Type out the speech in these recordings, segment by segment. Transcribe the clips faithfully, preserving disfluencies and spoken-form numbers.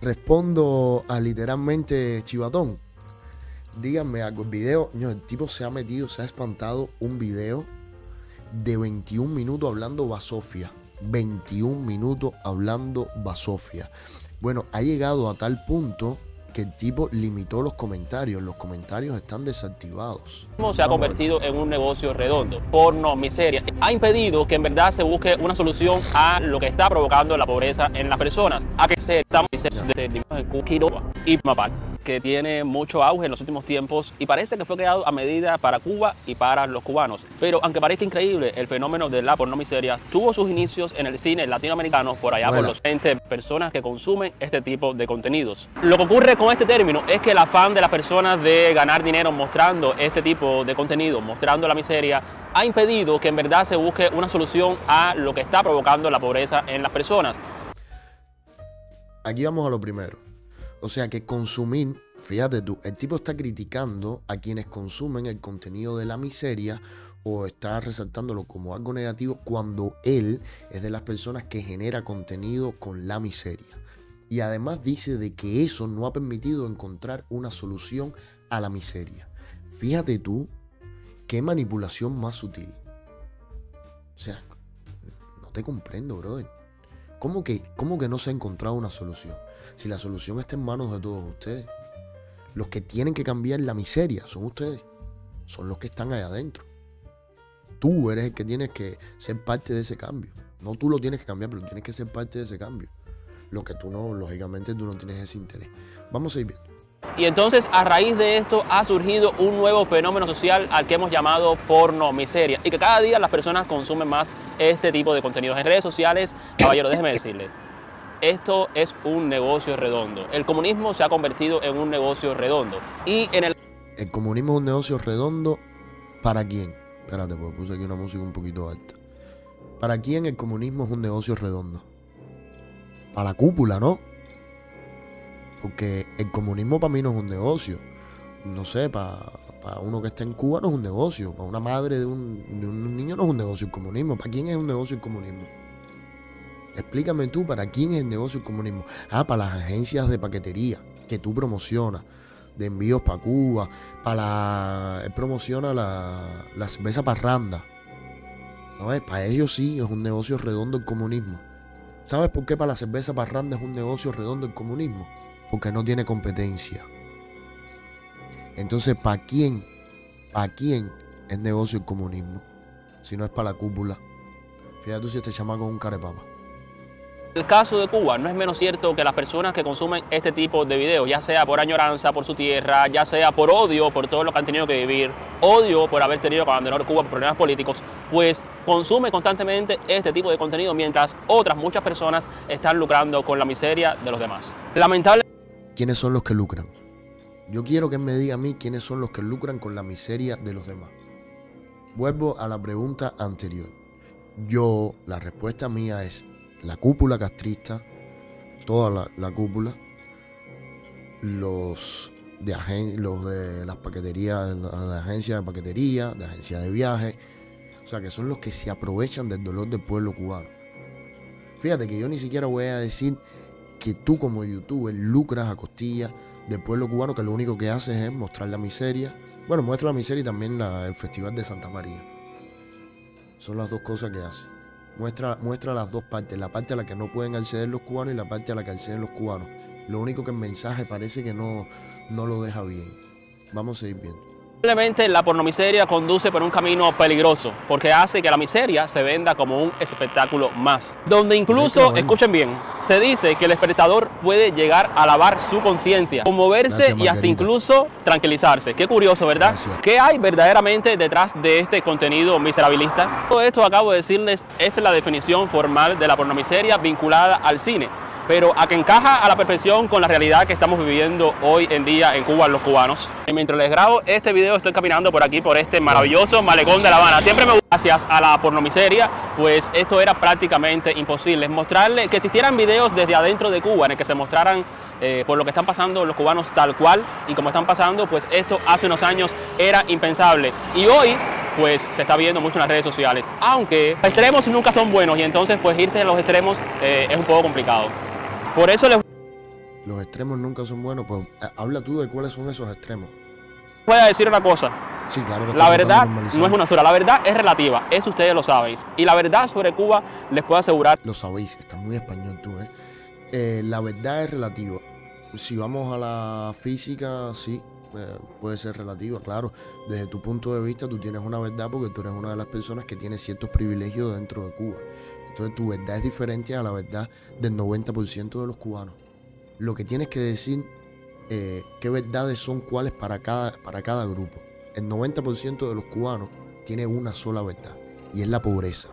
Respondo a literalmente chivatón. Díganme algo, el video, no, el tipo se ha metido, se ha espantado un video de veintiún minutos hablando basofia. veintiún minutos hablando basofia. Bueno, ha llegado a tal punto que el tipo limitó los comentarios. Los comentarios están desactivados. Se ha convertido en un negocio redondo. Porno, miseria. Ha impedido que en verdad se busque una solución a lo que está provocando la pobreza en las personas. A que se estamos y Mapal, que tiene mucho auge en los últimos tiempos y parece que fue creado a medida para Cuba y para los cubanos. Pero aunque parezca increíble, el fenómeno de la pornomiseria tuvo sus inicios en el cine latinoamericano por allá bueno. por los veinte personas que consumen este tipo de contenidos. Lo que ocurre con este término es que el afán de las personas de ganar dinero mostrando este tipo de contenido, mostrando la miseria, ha impedido que en verdad se busque una solución a lo que está provocando la pobreza en las personas. Aquí vamos a lo primero. O sea que consumir, fíjate tú, el tipo está criticando a quienes consumen el contenido de la miseria o está resaltándolo como algo negativo cuando él es de las personas que genera contenido con la miseria. Y además dice de que eso no ha permitido encontrar una solución a la miseria. Fíjate tú, qué manipulación más sutil. O sea, no te comprendo, brother. ¿Cómo que, cómo que no se ha encontrado una solución? Si la solución está en manos de todos ustedes. Los que tienen que cambiar la miseria son ustedes. Son los que están allá adentro. Tú eres el que tienes que ser parte de ese cambio. No tú lo tienes que cambiar, pero tienes que ser parte de ese cambio. Lo que tú no, lógicamente tú no tienes ese interés. Vamos a ir viendo. Y entonces a raíz de esto ha surgido un nuevo fenómeno social al que hemos llamado pornomiseria. Y que cada día las personas consumen más este tipo de contenidos en redes sociales. Caballero, déjeme decirle. Esto es un negocio redondo. El comunismo se ha convertido en un negocio redondo. Y en el... ¿El comunismo es un negocio redondo para quién? Espérate, porque puse aquí una música un poquito alta. ¿Para quién el comunismo es un negocio redondo? Para la cúpula, ¿no? Porque el comunismo para mí no es un negocio. No sé, para, para uno que está en Cuba no es un negocio. Para una madre de un, de un niño no es un negocio el comunismo. ¿Para quién es un negocio el comunismo? Explícame tú, ¿para quién es el negocio el comunismo? Ah, para las agencias de paquetería que tú promocionas, de envíos para Cuba, para la... Él promociona la, la cerveza parranda. A ver, para ellos sí es un negocio redondo el comunismo. ¿Sabes por qué para la cerveza parranda es un negocio redondo el comunismo? Porque no tiene competencia. Entonces, ¿para quién? ¿Para quién es negocio el comunismo? Si no es para la cúpula. Fíjate tú si este chamaco es un carepapa. El caso de Cuba no es menos cierto que las personas que consumen este tipo de videos, ya sea por añoranza por su tierra, ya sea por odio por todo lo que han tenido que vivir, odio por haber tenido que abandonar Cuba por problemas políticos, pues consume constantemente este tipo de contenido mientras otras muchas personas están lucrando con la miseria de los demás. Lamentable. ¿Quiénes son los que lucran? Yo quiero que él me diga a mí quiénes son los que lucran con la miseria de los demás. Vuelvo a la pregunta anterior. Yo, la respuesta mía es la cúpula castrista, toda la, la cúpula, los de, agen, los de las paqueterías, de agencias de paquetería, de agencias de viaje, o sea que son los que se aprovechan del dolor del pueblo cubano. Fíjate que yo ni siquiera voy a decir que tú como youtuber lucras a costillas del pueblo cubano, que lo único que haces es mostrar la miseria. Bueno, muestra la miseria y también la, el Festival de Santa María. Son las dos cosas que hace. Muestra, muestra las dos partes, la parte a la que no pueden acceder los cubanos y la parte a la que acceden los cubanos. Lo único que el mensaje parece que no, no lo deja bien. Vamos a seguir viendo. Simplemente la pornomiseria conduce por un camino peligroso, porque hace que la miseria se venda como un espectáculo más. Donde incluso, escuchen bien, se dice que el espectador puede llegar a lavar su conciencia, conmoverse Gracias, y hasta incluso tranquilizarse. Qué curioso, ¿verdad? Gracias. ¿Qué hay verdaderamente detrás de este contenido miserabilista? Todo esto acabo de decirles, esta es la definición formal de la pornomiseria vinculada al cine, pero a que encaja a la perfección con la realidad que estamos viviendo hoy en día en Cuba, los cubanos. Y mientras les grabo este video estoy caminando por aquí, por este maravilloso malecón de La Habana. Siempre me gusta, gracias a la pornomiseria, pues esto era prácticamente imposible. Mostrarle que existieran videos desde adentro de Cuba en el que se mostraran eh, por lo que están pasando los cubanos tal cual y como están pasando, pues esto hace unos años era impensable. Y hoy pues se está viendo mucho en las redes sociales, aunque los extremos nunca son buenos y entonces pues irse a los extremos eh, es un poco complicado. Por eso les... Los extremos nunca son buenos. Pues eh, habla tú de cuáles son esos extremos. Voy a decir una cosa. Sí, claro que la verdad no es una sola, la verdad es relativa, eso ustedes lo saben. Y la verdad sobre Cuba les puedo asegurar. Lo sabéis, está muy español tú, ¿eh? eh la verdad es relativa. Si vamos a la física, sí, eh, puede ser relativa, claro. Desde tu punto de vista tú tienes una verdad porque tú eres una de las personas que tiene ciertos privilegios dentro de Cuba. Entonces tu verdad es diferente a la verdad del noventa por ciento de los cubanos. Lo que tienes que decir, eh, qué verdades son cuáles para cada, para cada grupo. El noventa por ciento de los cubanos tiene una sola verdad y es la pobreza.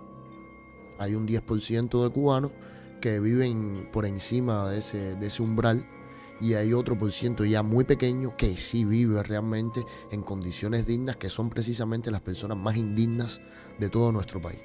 Hay un diez por ciento de cubanos que viven por encima de ese, de ese umbral y hay otro por ciento ya muy pequeño que sí vive realmente en condiciones dignas, que son precisamente las personas más indignas de todo nuestro país.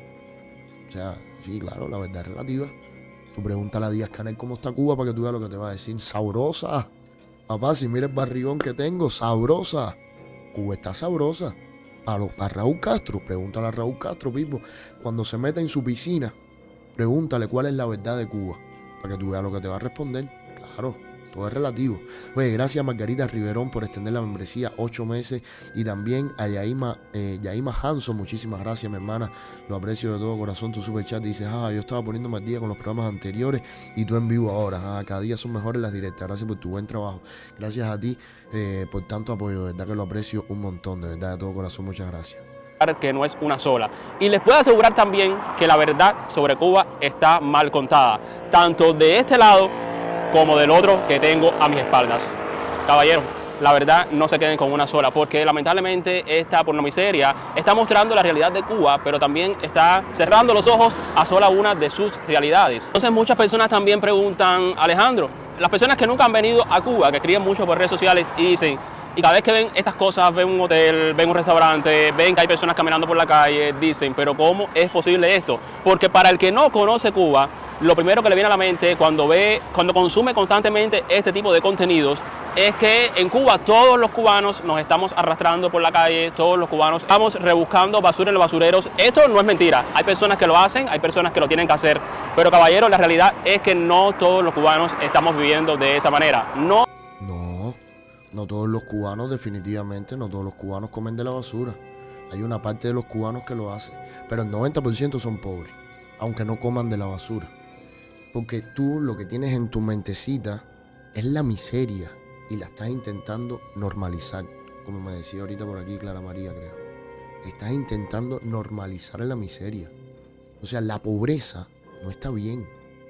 O sea, sí, claro, la verdad es relativa. Tú pregúntale a Díaz-Canel cómo está Cuba para que tú veas lo que te va a decir. Sabrosa. Papá, si mira el barrigón que tengo, sabrosa. Cuba está sabrosa. Para, los, para Raúl Castro, pregúntale a Raúl Castro, Pipo, cuando se meta en su piscina, pregúntale cuál es la verdad de Cuba, para que tú veas lo que te va a responder. Claro, todo es relativo. Oye, gracias a Margarita Riverón por extender la membresía ocho meses y también a Yaima, eh, Yaima Hanson, muchísimas gracias, mi hermana, lo aprecio de todo corazón. Tu super chat dice, ah, yo estaba poniéndome al día con los programas anteriores y tú en vivo ahora, ah, cada día son mejores las directas. Gracias por tu buen trabajo, gracias a ti eh, por tanto apoyo, de verdad que lo aprecio un montón, de verdad, de todo corazón, muchas gracias. Que no es una sola. Y les puedo asegurar también que la verdad sobre Cuba está mal contada, tanto de este lado como del otro que tengo a mis espaldas. Caballeros, la verdad no se queden con una sola, porque lamentablemente esta pornomiseria está mostrando la realidad de Cuba, pero también está cerrando los ojos a sola una de sus realidades. Entonces muchas personas también preguntan, Alejandro, las personas que nunca han venido a Cuba, que escriben mucho por redes sociales y dicen, y cada vez que ven estas cosas, ven un hotel, ven un restaurante, ven que hay personas caminando por la calle, dicen, pero ¿cómo es posible esto? Porque para el que no conoce Cuba, lo primero que le viene a la mente cuando ve, cuando consume constantemente este tipo de contenidos, es que en Cuba todos los cubanos nos estamos arrastrando por la calle, todos los cubanos estamos rebuscando basura en los basureros. Esto no es mentira, hay personas que lo hacen, hay personas que lo tienen que hacer, pero caballeros, la realidad es que no todos los cubanos estamos viviendo de esa manera. No. No, no todos los cubanos, definitivamente, no todos los cubanos comen de la basura. Hay una parte de los cubanos que lo hace, pero el noventa por ciento son pobres, aunque no coman de la basura. Porque tú lo que tienes en tu mentecita es la miseria y la estás intentando normalizar. Como me decía ahorita por aquí Clara María, creo. Estás intentando normalizar la miseria. O sea, la pobreza no está bien.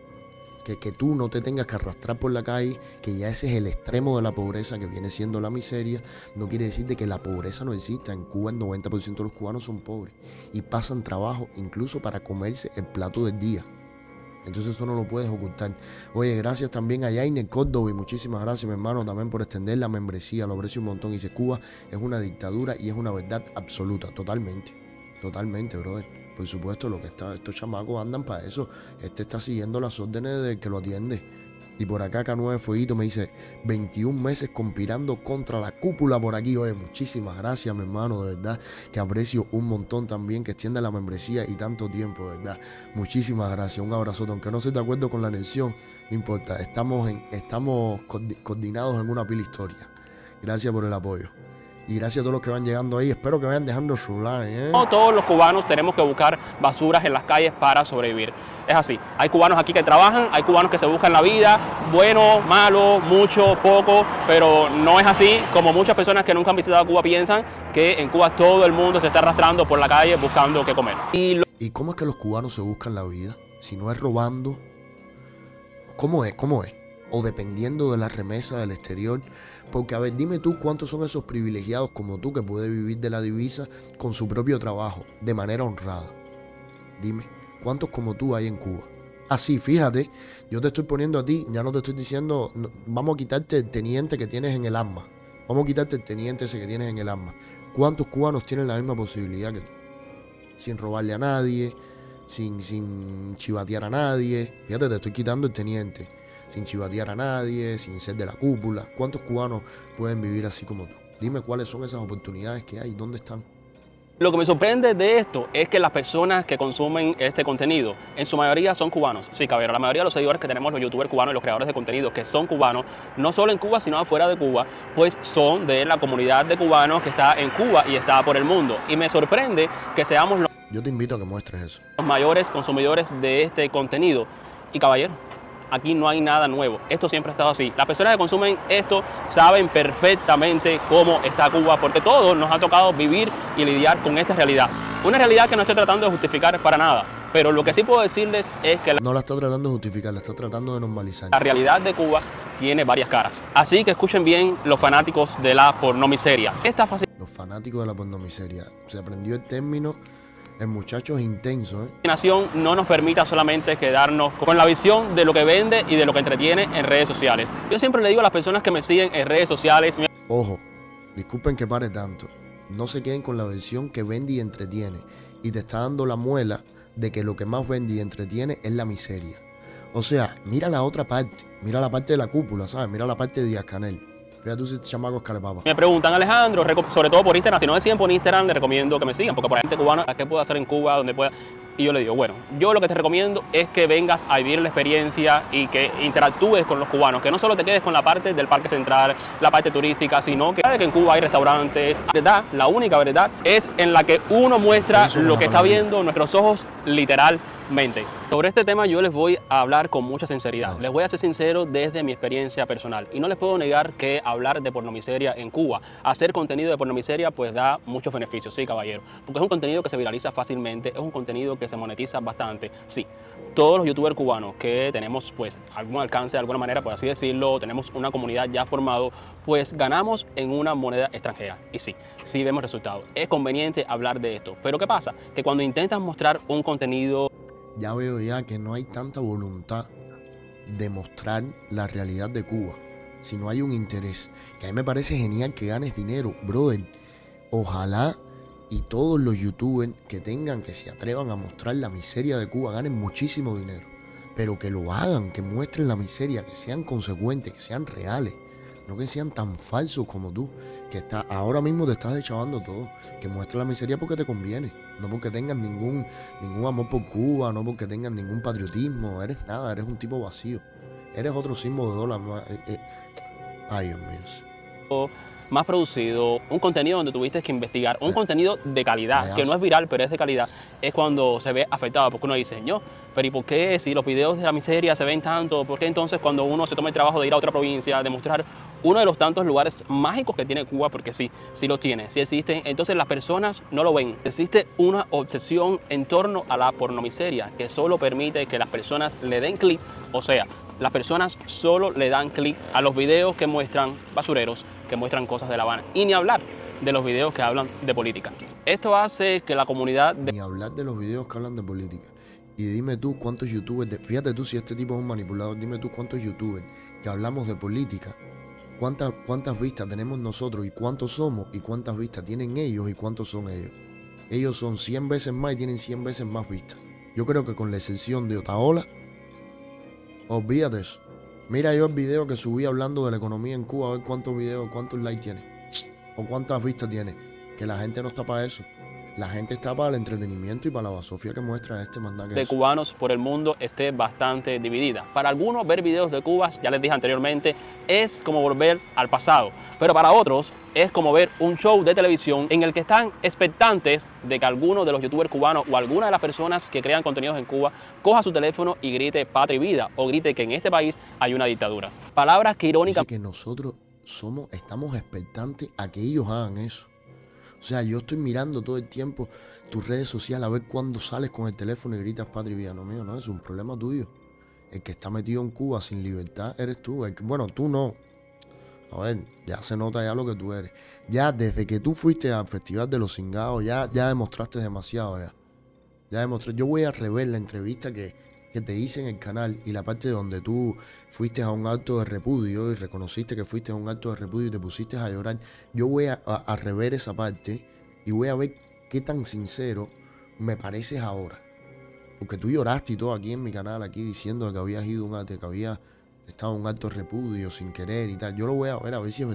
Que, que tú no te tengas que arrastrar por la calle, que ya ese es el extremo de la pobreza que viene siendo la miseria, no quiere decir de que la pobreza no exista. En Cuba el noventa por ciento de los cubanos son pobres y pasan trabajo incluso para comerse el plato del día. Entonces eso no lo puedes ocultar. Oye, gracias también a Yainer Córdoba y muchísimas gracias, mi hermano, también por extender la membresía. Lo aprecio un montón. Dice, Cuba es una dictadura y es una verdad absoluta. Totalmente. Totalmente, brother. Por supuesto, lo que está, estos chamacos andan para eso. Este está siguiendo las órdenes del que lo atiende. Y por acá, K nueve Fueguito me dice, veintiún meses conspirando contra la cúpula por aquí. Oye, muchísimas gracias, mi hermano, de verdad, que aprecio un montón también que extienda la membresía y tanto tiempo, de verdad. Muchísimas gracias, un abrazote. Aunque no estoy de acuerdo con la anexión, no importa, estamos, en, estamos coordinados en una pila historia. Gracias por el apoyo. Y gracias a todos los que van llegando ahí. Espero que vayan dejando su like, ¿eh? No todos los cubanos tenemos que buscar basuras en las calles para sobrevivir. Es así. Hay cubanos aquí que trabajan, hay cubanos que se buscan la vida, bueno, malo, mucho, poco, pero no es así como muchas personas que nunca han visitado Cuba piensan, que en Cuba todo el mundo se está arrastrando por la calle buscando qué comer. ¿Y, lo... ¿Y cómo es que los cubanos se buscan la vida? Si no es robando, ¿cómo es? ¿Cómo es? O dependiendo de la remesa del exterior. Porque, a ver, dime tú cuántos son esos privilegiados como tú que pueden vivir de la divisa con su propio trabajo, de manera honrada. Dime, ¿cuántos como tú hay en Cuba? Así, fíjate, yo te estoy poniendo a ti, ya no te estoy diciendo, no, vamos a quitarte el teniente que tienes en el arma. Vamos a quitarte el teniente ese que tienes en el arma. ¿Cuántos cubanos tienen la misma posibilidad que tú? Sin robarle a nadie, sin, sin chivatear a nadie. Fíjate, te estoy quitando el teniente. Sin chivatear a nadie, sin ser de la cúpula. ¿Cuántos cubanos pueden vivir así como tú? Dime cuáles son esas oportunidades que hay, dónde están. Lo que me sorprende de esto es que las personas que consumen este contenido, en su mayoría son cubanos. Sí, caballero, la mayoría de los seguidores que tenemos, los youtubers cubanos y los creadores de contenido que son cubanos, no solo en Cuba, sino afuera de Cuba, pues son de la comunidad de cubanos que está en Cuba y está por el mundo. Y me sorprende que seamos los Yo te invito a que muestres eso. mayores consumidores de este contenido. Y caballero, aquí no hay nada nuevo. Esto siempre ha estado así. Las personas que consumen esto saben perfectamente cómo está Cuba, porque todos nos ha tocado vivir y lidiar con esta realidad. Una realidad que no estoy tratando de justificar para nada. Pero lo que sí puedo decirles es que la, No la está tratando de justificar, la está tratando de normalizar. la realidad de Cuba tiene varias caras. Así que escuchen bien los fanáticos de la pornomiseria. Esta Los fanáticos de la pornomiseria. Se aprendió el término. El muchacho es intenso, ¿eh? fascinación no nos permita solamente quedarnos con la visión de lo que vende y de lo que entretiene en redes sociales. Yo siempre le digo a las personas que me siguen en redes sociales... Ojo, disculpen que pare tanto. No se queden con la versión que vende y entretiene. Y te está dando la muela de que lo que más vende y entretiene es la miseria. O sea, mira la otra parte. Mira la parte de la cúpula, ¿sabes? Mira la parte de Díaz Canel. Fíjate tú si este chamaco es carepapa. Me preguntan, Alejandro, sobre todo por Instagram, si no me siguen por Instagram, les recomiendo que me sigan, porque por gente cubana, ¿qué puedo hacer en Cuba? Donde pueda... Y yo le digo, bueno, yo lo que te recomiendo es que vengas a vivir la experiencia y que interactúes con los cubanos, que no solo te quedes con la parte del Parque Central, la parte turística, sino que, que en Cuba hay restaurantes. La verdad, la única verdad es en la que uno muestra lo que está viendo nuestros ojos literalmente. Sobre este tema yo les voy a hablar con mucha sinceridad. Les voy a ser sincero desde mi experiencia personal. Y no les puedo negar que hablar de pornomiseria en Cuba, hacer contenido de pornomiseria, pues da muchos beneficios, sí, caballero. Porque es un contenido que se viraliza fácilmente, es un contenido que se monetiza bastante, sí. Todos los youtubers cubanos que tenemos pues algún alcance de alguna manera, por así decirlo, tenemos una comunidad ya formado, pues ganamos en una moneda extranjera. Y sí, sí vemos resultados. Es conveniente hablar de esto. Pero ¿qué pasa? Que cuando intentas mostrar un contenido... Ya veo ya que no hay tanta voluntad de mostrar la realidad de Cuba, si no hay un interés. Que a mí me parece genial que ganes dinero, brother. Ojalá y todos los youtubers que tengan, que se atrevan a mostrar la miseria de Cuba, ganen muchísimo dinero. Pero que lo hagan, que muestren la miseria, que sean consecuentes, que sean reales. No que sean tan falsos como tú, que está, ahora mismo te estás deschavando todo. Que muestres la miseria porque te conviene. No porque tengas ningún, ningún amor por Cuba, no porque tengas ningún patriotismo. Eres nada, eres un tipo vacío. Eres otro símbolo de dólar. Eh, eh. Ay, Dios mío. Más producido, un contenido donde tuviste que investigar, un eh, contenido de calidad, eh, que no es viral, pero es de calidad, es cuando se ve afectado, porque uno dice, no, pero ¿y por qué si los videos de la miseria se ven tanto? ¿Por qué entonces cuando uno se toma el trabajo de ir a otra provincia, de mostrar uno de los tantos lugares mágicos que tiene Cuba, porque sí, sí lo tiene, sí existen, entonces las personas no lo ven? Existe una obsesión en torno a la pornomiseria que solo permite que las personas le den clic, o sea, las personas solo le dan clic a los videos que muestran basureros, que muestran cosas de La Habana, y ni hablar de los videos que hablan de política. Esto hace que la comunidad... De... Ni hablar de los videos que hablan de política. Y dime tú cuántos youtubers, de... fíjate tú si este tipo es un manipulador, dime tú cuántos youtubers que hablamos de política, cuántas, cuántas vistas tenemos nosotros y cuántos somos, y cuántas vistas tienen ellos y cuántos son ellos. Ellos son cien veces más y tienen cien veces más vistas. Yo creo que con la excepción de Otaola, olvídate eso. Mira yo el video que subí hablando de la economía en Cuba, a ver cuántos videos, cuántos likes tiene. O cuántas vistas tiene. Que la gente no está para eso. La gente está para el entretenimiento y para la basofia que muestra este mandato. De cubanos por el mundo esté bastante dividida. Para algunos ver videos de Cuba, ya les dije anteriormente, es como volver al pasado. Pero para otros es como ver un show de televisión en el que están expectantes de que alguno de los youtubers cubanos o alguna de las personas que crean contenidos en Cuba coja su teléfono y grite patria y vida, o grite que en este país hay una dictadura. Palabras que irónicas... Dice que nosotros somos, estamos expectantes a que ellos hagan eso. O sea, yo estoy mirando todo el tiempo tus redes sociales a ver cuándo sales con el teléfono y gritas patria y vida. No, mío, no, es un problema tuyo. El que está metido en Cuba sin libertad eres tú. El que, bueno, tú no. A ver, ya se nota ya lo que tú eres. Ya desde que tú fuiste al Festival de los Cingados, ya, ya demostraste demasiado ya. Ya demostré. Yo voy a rever la entrevista que, que te hice en el canal y la parte donde tú fuiste a un acto de repudio y reconociste que fuiste a un acto de repudio y te pusiste a llorar. Yo voy a, a, a rever esa parte y voy a ver qué tan sincero me pareces ahora. Porque tú lloraste y todo aquí en mi canal, aquí diciendo que habías ido a un acto, que habías estado en un acto de repudio sin querer y tal. Yo lo voy a ver a ver si es verdad.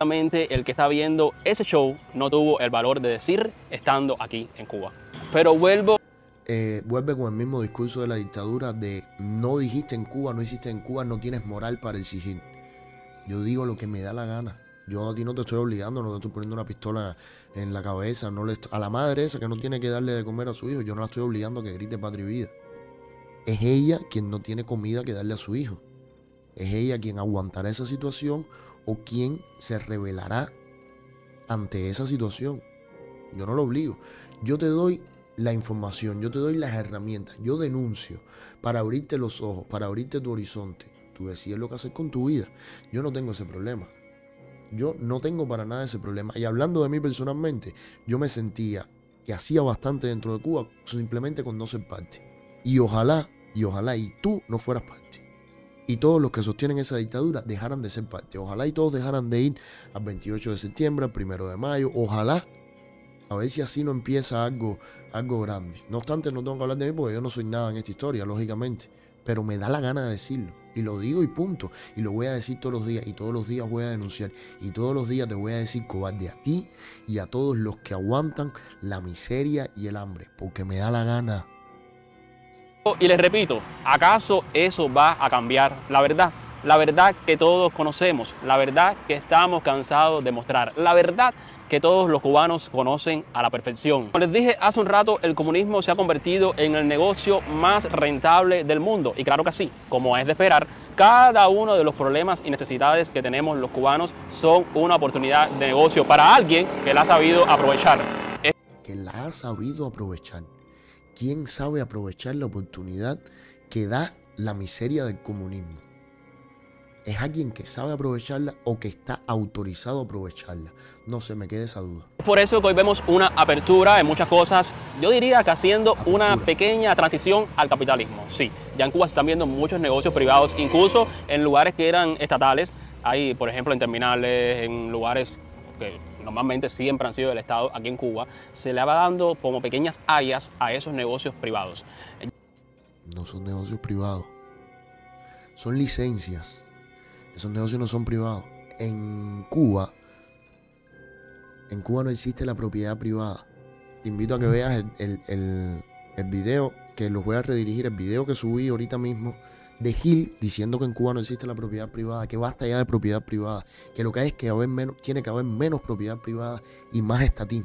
Realmente el que está viendo ese show no tuvo el valor de decir estando aquí en Cuba. Pero vuelvo. Eh, vuelve con el mismo discurso de la dictadura de no dijiste en Cuba, no hiciste en Cuba, no tienes moral para exigir. Yo digo lo que me da la gana. Yo a ti no te estoy obligando, no te estoy poniendo una pistola en la cabeza. No le estoy, a la madre esa que no tiene que darle de comer a su hijo, yo no la estoy obligando a que grite patria y vida. Es ella quien no tiene comida que darle a su hijo. Es ella quien aguantará esa situación o quien se rebelará ante esa situación. Yo no lo obligo. Yo te doy la información, yo te doy las herramientas, yo denuncio para abrirte los ojos, para abrirte tu horizonte. Tú decides lo que hacer con tu vida. Yo no tengo ese problema. Yo no tengo para nada ese problema. Y hablando de mí personalmente, yo me sentía que hacía bastante dentro de Cuba simplemente con no ser parte. Y ojalá, y ojalá, y tú no fueras parte. Y todos los que sostienen esa dictadura dejaran de ser parte. Ojalá y todos dejaran de ir al veintiocho de septiembre, al primero de mayo. Ojalá. A ver si así no empieza algo, algo grande. No obstante, no tengo que hablar de mí porque yo no soy nada en esta historia, lógicamente. Pero me da la gana de decirlo. Y lo digo y punto. Y lo voy a decir todos los días. Y todos los días voy a denunciar. Y todos los días te voy a decir cobarde a ti y a todos los que aguantan la miseria y el hambre. Porque me da la gana. Y les repito, ¿acaso eso va a cambiar la verdad? La verdad que todos conocemos, la verdad que estamos cansados de mostrar, la verdad que todos los cubanos conocen a la perfección. Como les dije hace un rato, el comunismo se ha convertido en el negocio más rentable del mundo. Y claro que sí, como es de esperar, cada uno de los problemas y necesidades que tenemos los cubanos son una oportunidad de negocio para alguien que la ha sabido aprovechar. Que la ha sabido aprovechar. ¿Quién sabe aprovechar la oportunidad que da la miseria del comunismo? Es alguien que sabe aprovecharla o que está autorizado a aprovecharla. No se me quede esa duda. Por eso que hoy vemos una apertura en muchas cosas, yo diría que haciendo apertura. Una pequeña transición al capitalismo. Sí, ya en Cuba se están viendo muchos negocios privados, incluso en lugares que eran estatales. Hay, por ejemplo, en terminales, en lugares que normalmente siempre han sido del Estado, aquí en Cuba, se le va dando como pequeñas áreas a esos negocios privados. No son negocios privados, son licencias. Esos negocios no son privados. En Cuba, en Cuba no existe la propiedad privada. Te invito a que veas el, el, el, el video, que los voy a redirigir, el video que subí ahorita mismo, de Gil diciendo que en Cuba no existe la propiedad privada, que basta ya de propiedad privada, que lo que hay es que haber menos, tiene que haber menos propiedad privada y más estatismo.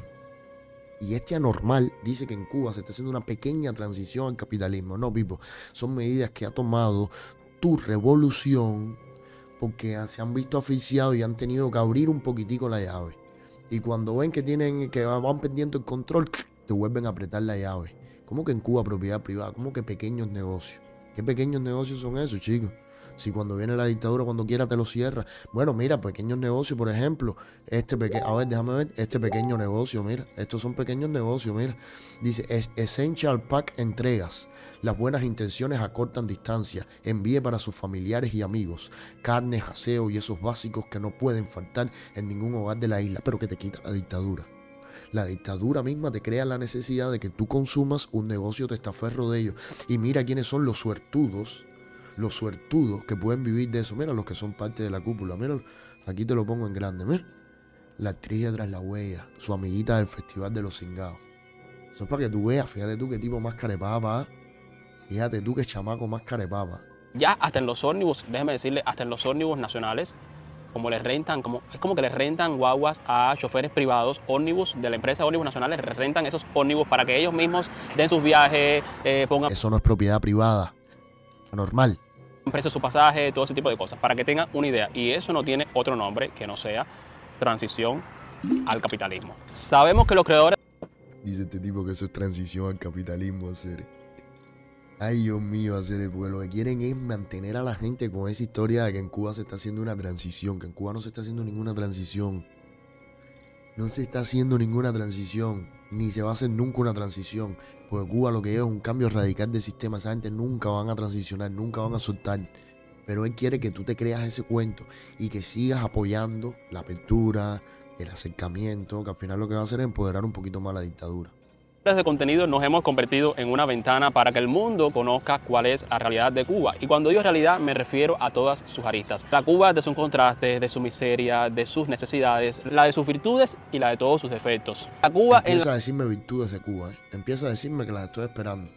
Y este anormal dice que en Cuba se está haciendo una pequeña transición al capitalismo. No, Pipo, son medidas que ha tomado tu revolución porque se han visto asfixiados y han tenido que abrir un poquitico la llave. Y cuando ven que tienen que van perdiendo el control, te vuelven a apretar la llave. ¿Cómo que en Cuba propiedad privada? ¿Cómo que pequeños negocios? ¿Qué pequeños negocios son esos, chicos? Si cuando viene la dictadura, cuando quiera te lo cierra. Bueno, mira, pequeños negocios, por ejemplo. Este pequeño, a ver, déjame ver. Este pequeño negocio, mira. Estos son pequeños negocios, mira. Dice, es Essential Pack entregas. Las buenas intenciones acortan distancia. Envíe para sus familiares y amigos. Carne, aseo y esos básicos que no pueden faltar en ningún hogar de la isla, pero que te quita la dictadura. La dictadura misma te crea la necesidad de que tú consumas un negocio testaferro de ellos. Y mira quiénes son los suertudos. Los suertudos que pueden vivir de eso. Mira los que son parte de la cúpula. Mira, aquí te lo pongo en grande. Mira. La actriz de Tras la Huella. Su amiguita del Festival de los Cingados. Eso es para que tú veas. Fíjate tú qué tipo más carepapa. Fíjate tú qué chamaco más carepapa. Ya hasta en los ómnibus, déjeme decirle, hasta en los ómnibus nacionales, como les rentan, como, es como que les rentan guaguas a choferes privados, ómnibus de la empresa de ómnibus nacionales, les rentan esos ómnibus para que ellos mismos den sus viajes, eh, pongan... Eso no es propiedad privada. Anormal. Precio su pasaje, todo ese tipo de cosas, para que tengan una idea. Y eso no tiene otro nombre que no sea transición al capitalismo. Sabemos que los creadores... Dice este tipo que eso es transición al capitalismo, hacer. Ay, Dios mío, hacer, porque lo que quieren es mantener a la gente con esa historia de que en Cuba se está haciendo una transición, que en Cuba no se está haciendo ninguna transición. No se está haciendo ninguna transición, ni se va a hacer nunca una transición, porque Cuba lo que es un cambio radical de sistema. Esa gente nunca van a transicionar, nunca van a soltar. Pero él quiere que tú te creas ese cuento y que sigas apoyando la apertura, el acercamiento, que al final lo que va a hacer es empoderar un poquito más la dictadura. De contenido nos hemos convertido en una ventana para que el mundo conozca cuál es la realidad de Cuba. Y cuando digo realidad me refiero a todas sus aristas. La Cuba de sus contrastes, de su miseria, de sus necesidades, la de sus virtudes y la de todos sus defectos. La Cuba Empieza en la... a decirme virtudes de Cuba, ¿eh? Empieza a decirme que las estoy esperando.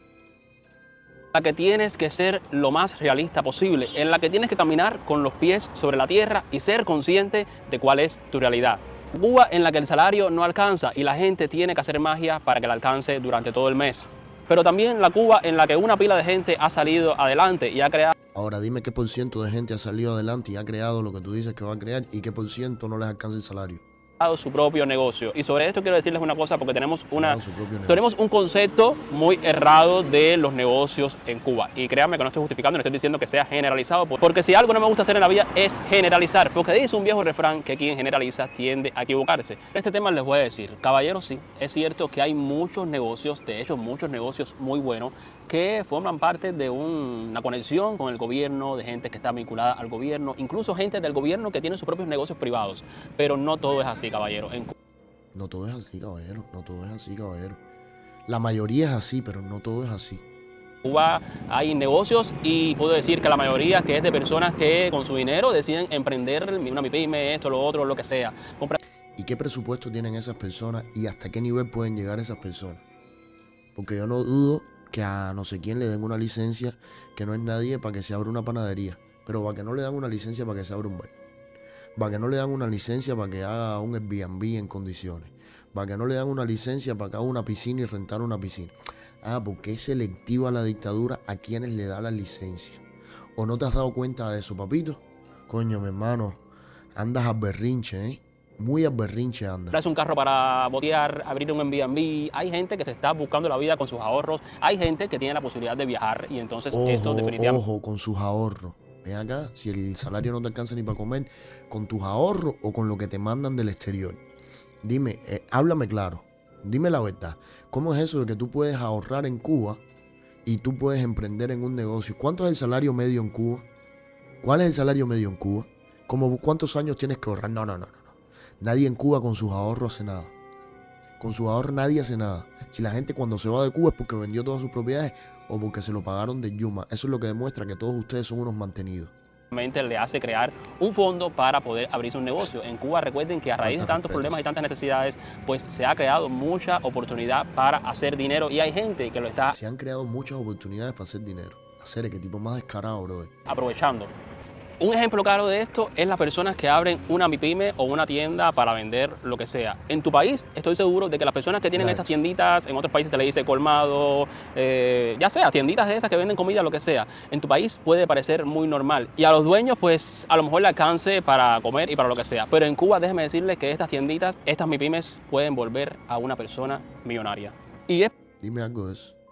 la que tienes que ser lo más realista posible, en la que tienes que caminar con los pies sobre la tierra y ser consciente de cuál es tu realidad. Cuba en la que el salario no alcanza y la gente tiene que hacer magia para que la alcance durante todo el mes. Pero también la Cuba en la que una pila de gente ha salido adelante y ha creado... Ahora dime qué por ciento de gente ha salido adelante y ha creado lo que tú dices que va a crear y qué por ciento no les alcanza el salario. su propio negocio. Y sobre esto quiero decirles una cosa porque tenemos una Claro, tenemos un concepto muy errado de los negocios en Cuba. Y créanme que no estoy justificando, no estoy diciendo que sea generalizado, porque si algo no me gusta hacer en la vida es generalizar, porque dice un viejo refrán que quien generaliza tiende a equivocarse. En este tema les voy a decir, caballeros, sí, es cierto que hay muchos negocios, de hecho muchos negocios muy buenos, que forman parte de un, una conexión con el gobierno, de gente que está vinculada al gobierno, incluso gente del gobierno que tiene sus propios negocios privados, pero no todo es así, caballero. En... No todo es así, caballero, no todo es así, caballero. La mayoría es así, pero no todo es así. Cuba hay negocios y puedo decir que la mayoría que es de personas que con su dinero deciden emprender una pyme, esto, lo otro, lo que sea. Compra... ¿Y qué presupuesto tienen esas personas y hasta qué nivel pueden llegar esas personas? Porque yo no dudo que a no sé quién le den una licencia que no es nadie para que se abra una panadería, pero para que no le dan una licencia para que se abra un bar, para que no le dan una licencia para que haga un Airbnb en condiciones, para que no le dan una licencia para que haga una piscina y rentar una piscina. Ah, porque es selectiva la dictadura a quienes le da la licencia. ¿O no te has dado cuenta de eso, papito? Coño, mi hermano, andas a berrinche, ¿eh? Muy a berrinche anda. Comprarse un carro para botear, abrir un Airbnb. Hay gente que se está buscando la vida con sus ahorros. Hay gente que tiene la posibilidad de viajar y entonces ojo, esto definitivamente... Ojo, con sus ahorros. Ven acá, si el salario no te alcanza ni para comer, con tus ahorros o con lo que te mandan del exterior. Dime, eh, háblame claro, dime la verdad. ¿Cómo es eso de que tú puedes ahorrar en Cuba y tú puedes emprender en un negocio? ¿Cuánto es el salario medio en Cuba? ¿Cuál es el salario medio en Cuba? ¿Cómo, ¿Cuántos años tienes que ahorrar? No, no, no, no. Nadie en Cuba con sus ahorros hace nada. Con sus ahorros nadie hace nada. Si la gente cuando se va de Cuba es porque vendió todas sus propiedades o porque se lo pagaron de Yuma. Eso es lo que demuestra que todos ustedes son unos mantenidos. Le hace crear un fondo para poder abrirse un negocio. En Cuba recuerden que a raíz de tantos problemas y tantas necesidades, pues se ha creado mucha oportunidad para hacer dinero y hay gente que lo está... Se han creado muchas oportunidades para hacer dinero. Hacer qué tipo más descarado, brother. Aprovechando. Un ejemplo claro de esto es las personas que abren una pyme o una tienda para vender lo que sea. En tu país estoy seguro de que las personas que tienen Claro. estas tienditas, en otros países se le dice colmado, eh, ya sea, tienditas de esas que venden comida, lo que sea. En tu país puede parecer muy normal. Y a los dueños pues a lo mejor le alcance para comer y para lo que sea. Pero en Cuba déjenme decirles que estas tienditas, estas MIPYMES pueden volver a una persona millonaria. Y es... Dime algo de eso.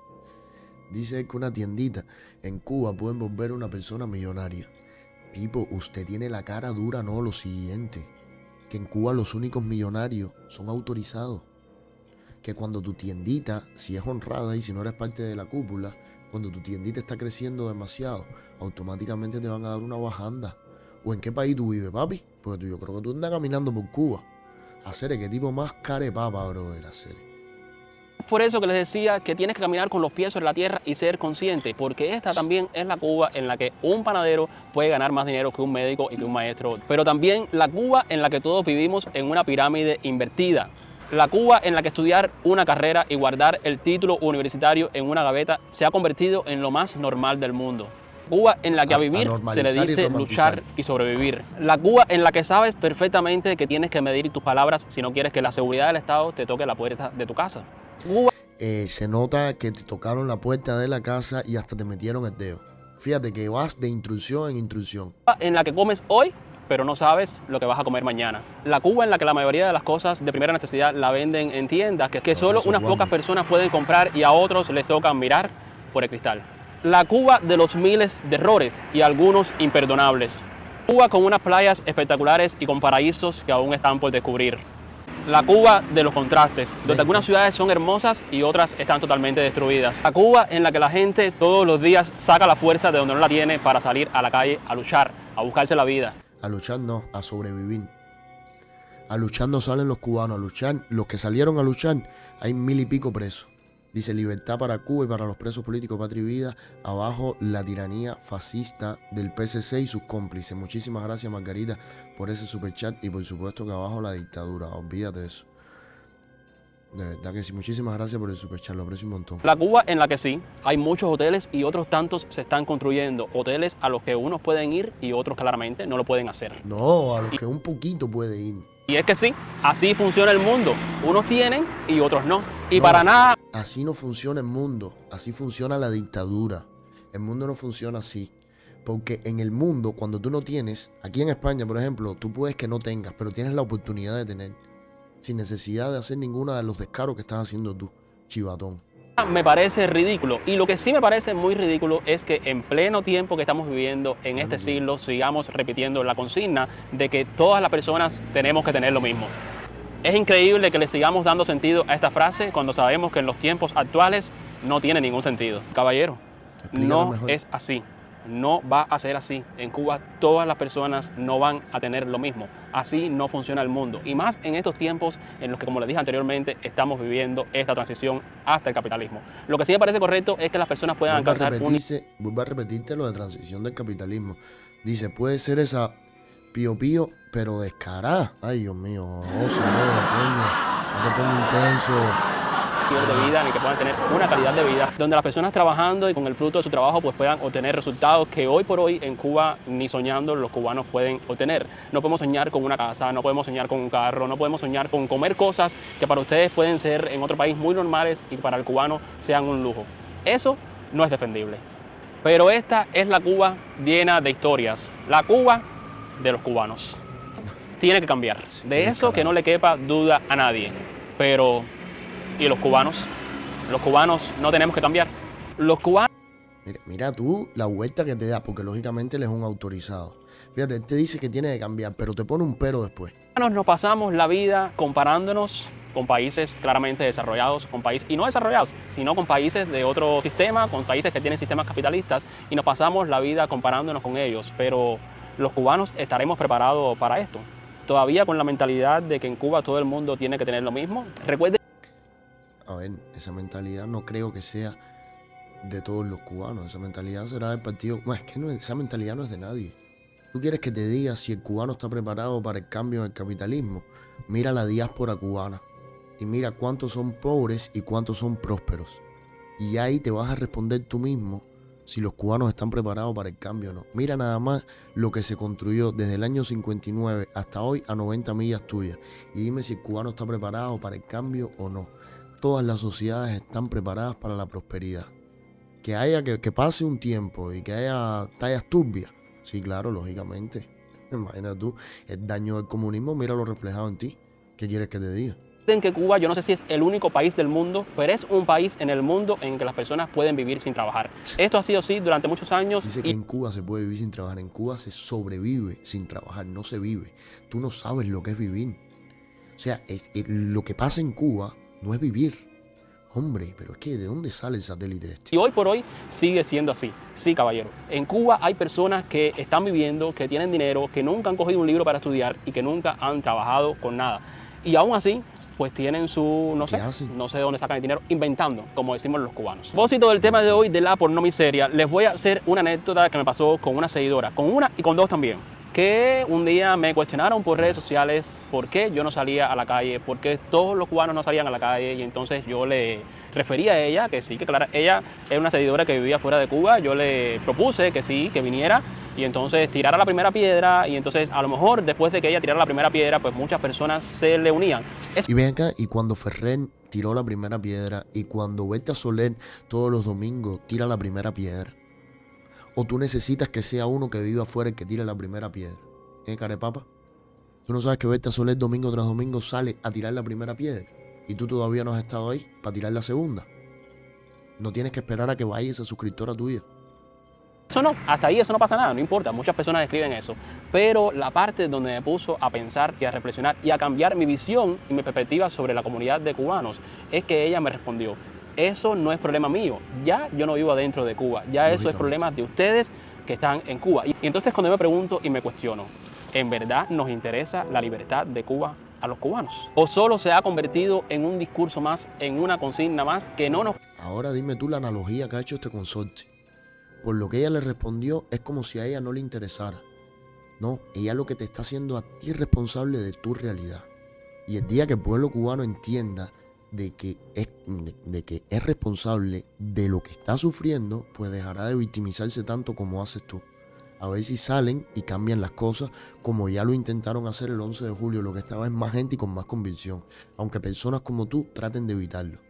Dice que una tiendita en Cuba pueden volver a una persona millonaria. Pipo, usted tiene la cara dura, no, lo siguiente. Que en Cuba los únicos millonarios son autorizados. Que cuando tu tiendita, si es honrada y si no eres parte de la cúpula, cuando tu tiendita está creciendo demasiado, automáticamente te van a dar una bajanda. ¿O en qué país tú vives, papi? Porque tú, yo creo que tú andas caminando por Cuba. Hacer qué tipo más carepapa, brother, hacer. Por eso que les decía que tienes que caminar con los pies sobre la tierra y ser consciente, porque esta también es la Cuba en la que un panadero puede ganar más dinero que un médico y que un maestro, pero también la Cuba en la que todos vivimos en una pirámide invertida. La Cuba en la que estudiar una carrera y guardar el título universitario en una gaveta se ha convertido en lo más normal del mundo. Cuba en la que a vivir a se le dice luchar y sobrevivir. La Cuba en la que sabes perfectamente que tienes que medir tus palabras si no quieres que la seguridad del Estado te toque la puerta de tu casa. Cuba. Eh, se nota que te tocaron la puerta de la casa y hasta te metieron el dedo. Fíjate que vas de intrusión en intrusión. En la que comes hoy, pero no sabes lo que vas a comer mañana. La Cuba en la que la mayoría de las cosas de primera necesidad la venden en tiendas que, que solo unas pocas personas pueden comprar y a otros les toca mirar por el cristal. La Cuba de los miles de errores y algunos imperdonables. Cuba con unas playas espectaculares y con paraísos que aún están por descubrir. La Cuba de los contrastes, donde algunas ciudades son hermosas y otras están totalmente destruidas. La Cuba en la que la gente todos los días saca la fuerza de donde no la tiene para salir a la calle a luchar, a buscarse la vida. A luchar no, a sobrevivir. A luchar no salen los cubanos, a luchar, los que salieron a luchar, hay mil y pico presos. Dice, libertad para Cuba y para los presos políticos, patria y vida. Abajo la tiranía fascista del P S C y sus cómplices. Muchísimas gracias, Margarita, por ese superchat. Y por supuesto que abajo la dictadura. Olvídate de eso. De verdad que sí. Muchísimas gracias por el superchat. Lo aprecio un montón. La Cuba en la que sí, hay muchos hoteles y otros tantos se están construyendo. Hoteles a los que unos pueden ir y otros claramente no lo pueden hacer. No, a los que un poquito puede ir. Y es que sí, así funciona el mundo. Unos tienen y otros no. Y No, para nada... así no funciona el mundo. Así funciona la dictadura. El mundo no funciona así. Porque en el mundo, cuando tú no tienes, aquí en España, por ejemplo, tú puedes que no tengas, pero tienes la oportunidad de tener. Sin necesidad de hacer ninguno de los descaros que estás haciendo tú, chivatón. Me parece ridículo. Y lo que sí me parece muy ridículo es que en pleno tiempo que estamos viviendo en este siglo sigamos repitiendo la consigna de que todas las personas tenemos que tener lo mismo. Es increíble que le sigamos dando sentido a esta frase cuando sabemos que en los tiempos actuales no tiene ningún sentido. Caballero, Explícate no mejor. es así. No va a ser así. En Cuba todas las personas no van a tener lo mismo. Así no funciona el mundo. Y más en estos tiempos en los que, como les dije anteriormente, estamos viviendo esta transición hasta el capitalismo. Lo que sí me parece correcto es que las personas puedan Vuelvo a, alcanzar un... repetirse, vuelvo a repetirte lo de transición del capitalismo. Dice, puede ser esa pío pío, pero descarada. Ay, Dios mío, oso, no, coño. No te pongas intenso. de vida ni que puedan tener una calidad de vida donde las personas trabajando y con el fruto de su trabajo pues puedan obtener resultados que hoy por hoy en Cuba ni soñando los cubanos pueden obtener. No podemos soñar con una casa, no podemos soñar con un carro, no podemos soñar con comer cosas que para ustedes pueden ser en otro país muy normales y para el cubano sean un lujo. Eso no es defendible. Pero esta es la Cuba llena de historias, la Cuba de los cubanos. Tiene que cambiar, de eso que no le quepa duda a nadie. Pero ¿y los cubanos? Los cubanos no tenemos que cambiar. Los cubanos... Mira, mira tú la vuelta que te da, porque lógicamente él es un autorizado. Fíjate, él te dice que tiene que cambiar, pero te pone un pero después. Nos pasamos la vida comparándonos con países claramente desarrollados, con países, y no desarrollados, sino con países de otro sistema, con países que tienen sistemas capitalistas, y nos pasamos la vida comparándonos con ellos. Pero los cubanos estaremos preparados para esto. Todavía con la mentalidad de que en Cuba todo el mundo tiene que tener lo mismo. Recuerden... A ver, esa mentalidad no creo que sea de todos los cubanos. Esa mentalidad será del partido... Bueno, es que no, esa mentalidad no es de nadie. ¿Tú quieres que te diga si el cubano está preparado para el cambio del capitalismo? Mira la diáspora cubana y mira cuántos son pobres y cuántos son prósperos. Y ahí te vas a responder tú mismo si los cubanos están preparados para el cambio o no. Mira nada más lo que se construyó desde el año cincuenta y nueve hasta hoy a noventa millas tuyas. Y dime si el cubano está preparado para el cambio o no. Todas las sociedades están preparadas para la prosperidad. Que haya que, que pase un tiempo y que haya tallas turbias. Sí, claro, lógicamente. Imagina tú, el daño del comunismo, míralo reflejado en ti. ¿Qué quieres que te diga? En que Cuba, yo no sé si es el único país del mundo, pero es un país en el mundo en que las personas pueden vivir sin trabajar. Esto ha sido así durante muchos años. Dice que en Cuba se puede vivir sin trabajar. En Cuba se sobrevive sin trabajar, no se vive. Tú no sabes lo que es vivir. O sea, es, es, lo que pasa en Cuba no es vivir. Hombre, pero es que ¿de dónde sale el satélite este? Y hoy por hoy sigue siendo así. Sí, caballero. En Cuba hay personas que están viviendo, que tienen dinero, que nunca han cogido un libro para estudiar y que nunca han trabajado con nada. Y aún así, pues tienen su, no sé, no sé de dónde sacan el dinero, inventando, como decimos los cubanos. A propósito del tema de hoy de la pornomiseria, les voy a hacer una anécdota que me pasó con una seguidora, con una y con dos también. Que un día me cuestionaron por redes sociales por qué yo no salía a la calle, por qué todos los cubanos no salían a la calle, y entonces yo le referí a ella que sí, que claro, ella es una seguidora que vivía fuera de Cuba, yo le propuse que sí, que viniera y entonces tirara la primera piedra, y entonces a lo mejor después de que ella tirara la primera piedra, pues muchas personas se le unían. Es... Y ven acá, y cuando Ferrer tiró la primera piedra, y cuando Berta Soler todos los domingos tira la primera piedra, ¿o tú necesitas que sea uno que viva afuera el que tire la primera piedra? ¿Eh, carepapa? ¿Tú no sabes que Berta Soler domingo tras domingo sale a tirar la primera piedra? Y tú todavía no has estado ahí para tirar la segunda. No tienes que esperar a que vaya esa suscriptora tuya. Eso no, hasta ahí eso no pasa nada, no importa, muchas personas escriben eso. Pero la parte donde me puso a pensar y a reflexionar y a cambiar mi visión y mi perspectiva sobre la comunidad de cubanos es que ella me respondió: eso no es problema mío, ya yo no vivo adentro de Cuba, ya eso es problema de ustedes que están en Cuba. Y entonces cuando yo me pregunto y me cuestiono, ¿en verdad nos interesa la libertad de Cuba? a los cubanos? ¿O solo se ha convertido en un discurso más, en una consigna más que no nos... Ahora dime tú la analogía que ha hecho este consorte. Por lo que ella le respondió, es como si a ella no le interesara. No, ella lo que te está haciendo a ti responsable de tu realidad. Y el día que el pueblo cubano entienda de que es, de que es responsable de lo que está sufriendo, pues dejará de victimizarse tanto como haces tú. A ver si salen y cambian las cosas como ya lo intentaron hacer el once de julio, lo que estaba es más gente y con más convicción, aunque personas como tú traten de evitarlo.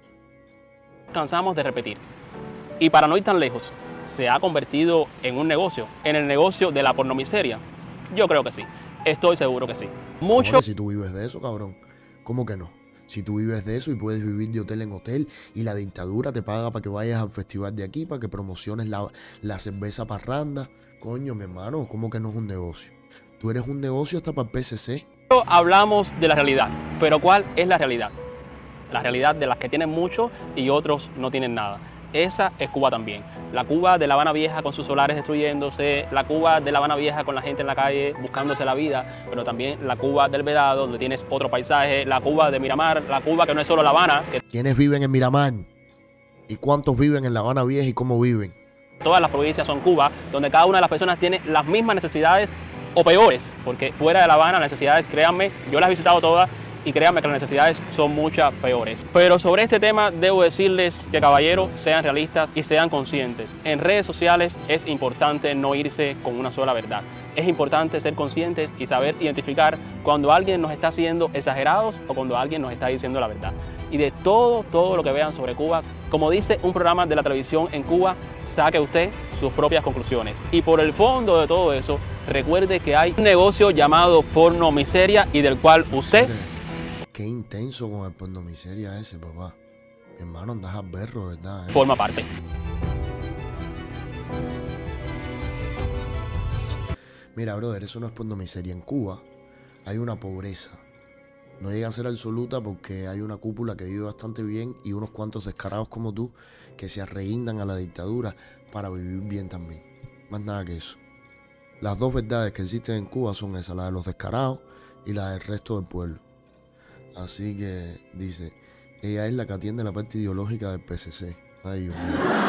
Cansamos de repetir. Y para no ir tan lejos, ¿se ha convertido en un negocio? ¿En el negocio de la pornomiseria? Yo creo que sí. Estoy seguro que sí. Mucho... ¿Cómo que si tú vives de eso, cabrón? ¿Cómo que no? Si tú vives de eso y puedes vivir de hotel en hotel y la dictadura te paga para que vayas al festival de aquí, para que promociones la, la cerveza parranda. Coño, mi hermano, ¿cómo que no es un negocio? Tú eres un negocio hasta para el P C C. Hablamos de la realidad, pero ¿cuál es la realidad? La realidad de las que tienen mucho y otros no tienen nada. Esa es Cuba también. La Cuba de La Habana Vieja con sus solares destruyéndose, la Cuba de La Habana Vieja con la gente en la calle buscándose la vida, pero también la Cuba del Vedado, donde tienes otro paisaje, la Cuba de Miramar, la Cuba que no es solo La Habana. Que... ¿Quiénes viven en Miramar? ¿Y cuántos viven en La Habana Vieja y cómo viven? Todas las provincias son Cuba, donde cada una de las personas tiene las mismas necesidades o peores, porque fuera de La Habana las necesidades, créanme, yo las he visitado todas, y créanme que las necesidades son muchas peores. Pero sobre este tema debo decirles que, caballeros, sean realistas y sean conscientes. En redes sociales es importante no irse con una sola verdad. Es importante ser conscientes y saber identificar cuando alguien nos está haciendo exagerados o cuando alguien nos está diciendo la verdad. Y de todo, todo lo que vean sobre Cuba, como dice un programa de la televisión en Cuba, saque usted sus propias conclusiones. Y por el fondo de todo eso, recuerde que hay un negocio llamado pornomiseria y del cual usted... Qué intenso con el pornomiseria ese, papá. Hermano, andas a berro, ¿verdad? ¿Eh? Forma parte. Mira, brother, eso no es pornomiseria. En Cuba hay una pobreza. No llega a ser absoluta porque hay una cúpula que vive bastante bien y unos cuantos descarados como tú que se arreguindan a la dictadura para vivir bien también. Más nada que eso. Las dos verdades que existen en Cuba son esas, la de los descarados y la del resto del pueblo. Así que, dice, ella es la que atiende la parte ideológica del P C C. Ay, Dios mío.